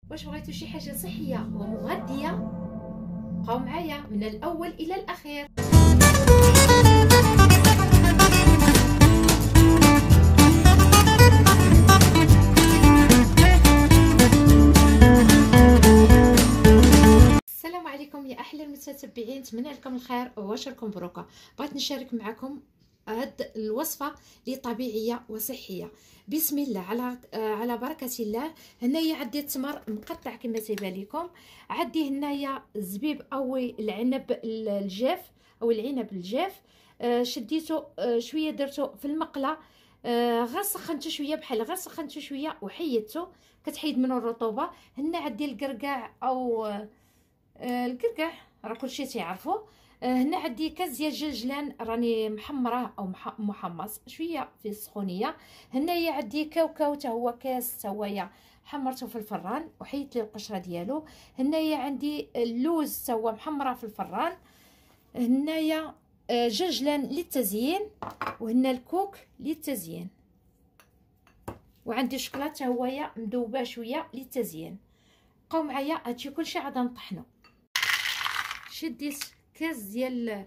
واش بغيتو شي حاجه صحيه ومغذيه؟ بقاو معايا من الاول الى الاخير. السلام عليكم يا احلى المتتبعين، نتمنى لكم الخير وبشركم بروكه. بغيت نشارك معكم هاد الوصفه اللي طبيعيه وصحيه. بسم الله على بركه الله. هنايا عندي التمر مقطع كما تيبان لكم، عندي هنايا الزبيب او العنب الجاف او العنب الجاف. شديته شويه، درته في المقله، غير سخنته شويه، بحال غير سخنته شويه وحيدته، كتحيد منه الرطوبه. هنا عندي القرقاع او القرقاع، راه كلشي تيعرفوا. هنا عندي كاس ديال الجلجلان راني محمراه او محمص شويه في السخونيه. هنايا عندي كاوكاو حتى هو كاس، حتى هويا حمرته في الفران وحيدت لي القشره ديالو. هنايا عندي اللوز حتى هو محمره في الفران. هنايا جلجلان للتزيين، وهنا الكوك للتزيين، وعندي شوكولاته حتى هويا مذوبه شويه للتزيين. بقاو معايا، هادشي كلشي عاد نطحنو. شديت كاس ديال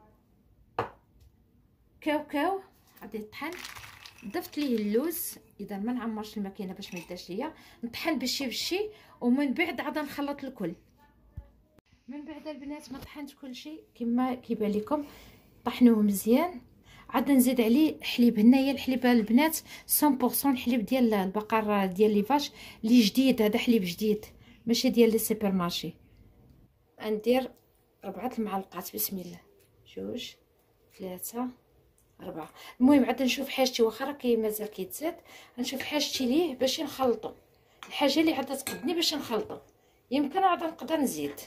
كاوكاو غادي يطحن، ضفت ليه اللوز، اذا ما نعمرش الماكينه باش ما يداش ليا، نطحن بشي ومن بعد عاد نخلط الكل. من بعد البنات ما طحنت كلشي كما كيبان لكم، طحنوه مزيان. عاد نزيد عليه حليب. هنايا الحليب البنات 100% الحليب ديال البقر ديال ليفاش اللي جديد، هذا حليب جديد ماشي ديال لي سوبر مارشي. ندير 4 المعالق، بسم الله، 2 3 4. المهم عاد نشوف حاجتي، واخا راه مازال كيتزاد، نشوف حاجتي ليه باش نخلطو، الحاجه اللي عاد تقدني باش نخلطو، يمكن عاد نقدر نزيد.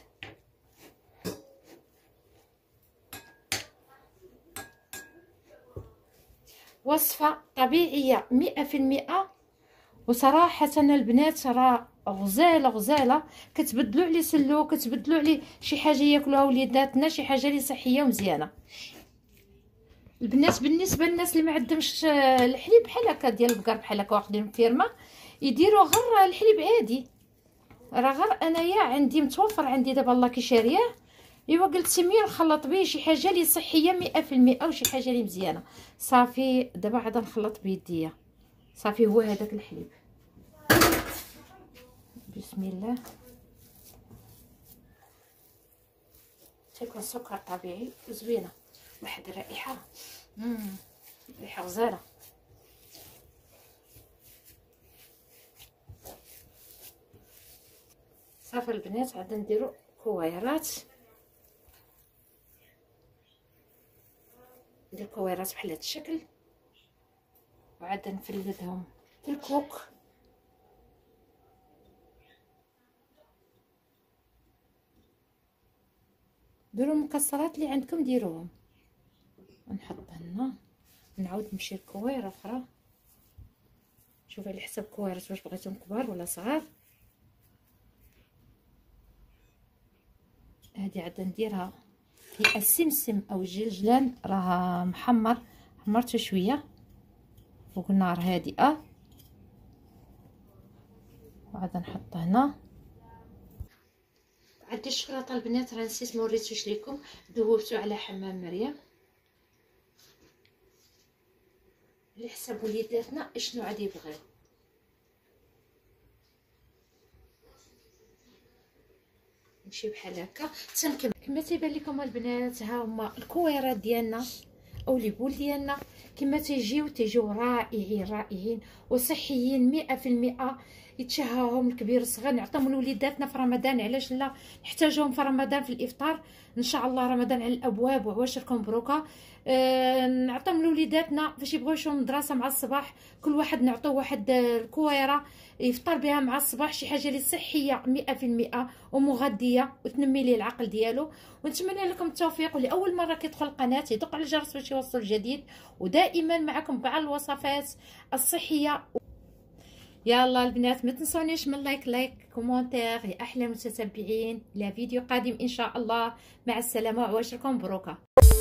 وصفه طبيعيه 100%، وصراحه البنات راه غزاله. كتبدلوا عليه سلو، كتبدلوا عليه شي حاجه ياكلوها وليداتنا، شي حاجه اللي صحيه ومزيانه. البنات بالنسبه للناس اللي ما عندهمش الحليب بحال هكا ديال البقر، بحال هكا واخدين فيرما، يديروا غير الحليب عادي. راه غير انايا عندي متوفر، عندي دابا الله كيشاريه، ايوا قلت سميه نخلط به شي حاجه اللي صحيه 100% وشي حاجه اللي مزيانه. صافي دابا عاد نخلط بيديا. صافي هو هذاك الحليب، بسم الله. تيكون سكر طبيعي وزوينه، واحد الرائحه ريحه غزاله. صافي البنات عاد نديرو كويرات، ندير كويرات بحال هذا الشكل، وعاد نفلدهم في الكوك. ديروا المكسرات اللي عندكم ديروهم. نحط هنا، نعاود نمشي لكويره اخرى، شوفي على حسب كويرات واش بغيتهم كبار ولا صغار. هذه عاد نديرها في السمسم او الجلجلان، راه حمرته شويه فوق النار هادئه، وعاد نحط هنا. عندي الشوكولاته البنات راه نسيت ما وريتوش لكم، ذوبته على حمام مريم على حسب وليداتنا اشنو عاد يبغيو. نمشي بحال هكا تنكمل كما تيبان لكم البنات. ها هما الكويرات ديالنا او لي بول ديالنا، كما تيجيو رائعين وصحيين 100%. يتشهاهم الكبير الصغير، نعطيهم لوليداتنا في رمضان، علاش لا، نحتاجوهم في رمضان في الافطار ان شاء الله. رمضان على الابواب وعواشركم بروكه. نعطيهم لوليداتنا فاش يبغيو يمشيو للمدرسه مع الصباح، كل واحد نعطوه واحد الكويره يفطر بها مع الصباح، شي حاجه اللي صحيه 100% ومغذيه وتنمي ليه العقل ديالو. ونتمنى لكم التوفيق، واللي اول مره كيدخل القناه يدق على الجرس باش يوصل الجديد، ودائما معكم مع الوصفات الصحيه. يلا البنات ما تنسونيش من لايك كومونتير يا احلى متتبعين. الى فيديو قادم ان شاء الله، مع السلامه وعواشركم بروكه.